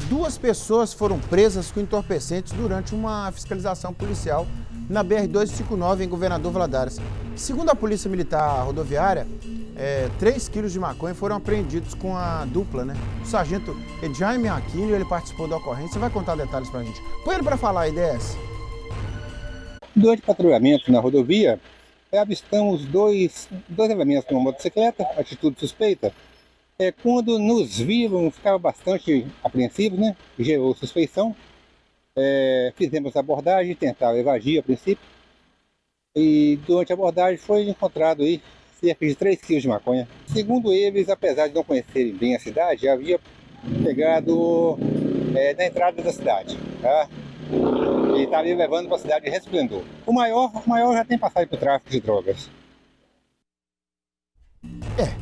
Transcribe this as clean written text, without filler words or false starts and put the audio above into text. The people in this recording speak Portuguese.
Duas pessoas foram presas com entorpecentes durante uma fiscalização policial na BR-259, em Governador Valadares. Segundo a Polícia Militar Rodoviária, 3 quilos de maconha foram apreendidos com a dupla, né? O sargento Jaime Aquino, ele participou da ocorrência. Você vai contar detalhes pra gente. Põe ele pra falar, IDS. Durante o patrulhamento na rodovia, avistamos dois elementos numa motocicleta, atitude suspeita. Quando nos viram, ficavam bastante apreensivos, né? Gerou suspeição. Fizemos a abordagem, tentaram evadir a princípio. E durante a abordagem foi encontrado aí cerca de 3 quilos de maconha. Segundo eles, apesar de não conhecerem bem a cidade, havia pegado na entrada da cidade, tá? E estaria levando para a cidade de Resplendor. O maior já tem passado por tráfico de drogas.